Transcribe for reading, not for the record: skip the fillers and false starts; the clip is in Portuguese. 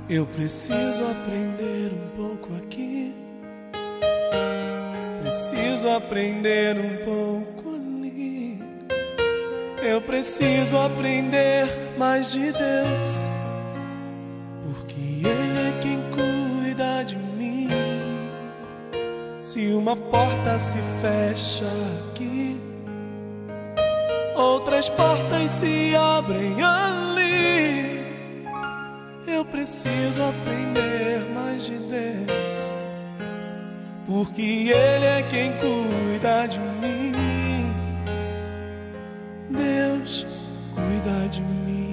Eu preciso aprender um pouco aqui, preciso aprender um pouco ali. Eu preciso aprender mais de Deus, porque Ele é quem cuida de mim. Se uma porta se fecha aqui, outras portas se abrem ali. Eu preciso aprender mais de Deus, porque Ele é quem cuida de mim. Deus cuida de mim.